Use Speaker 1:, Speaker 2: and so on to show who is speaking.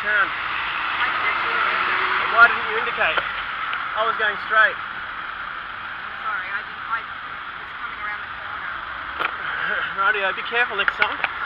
Speaker 1: turn.
Speaker 2: I did actually see that.
Speaker 1: Why didn't you indicate? I was going straight.
Speaker 2: I'm sorry, I was coming around the corner.
Speaker 1: Rightio, be careful next time.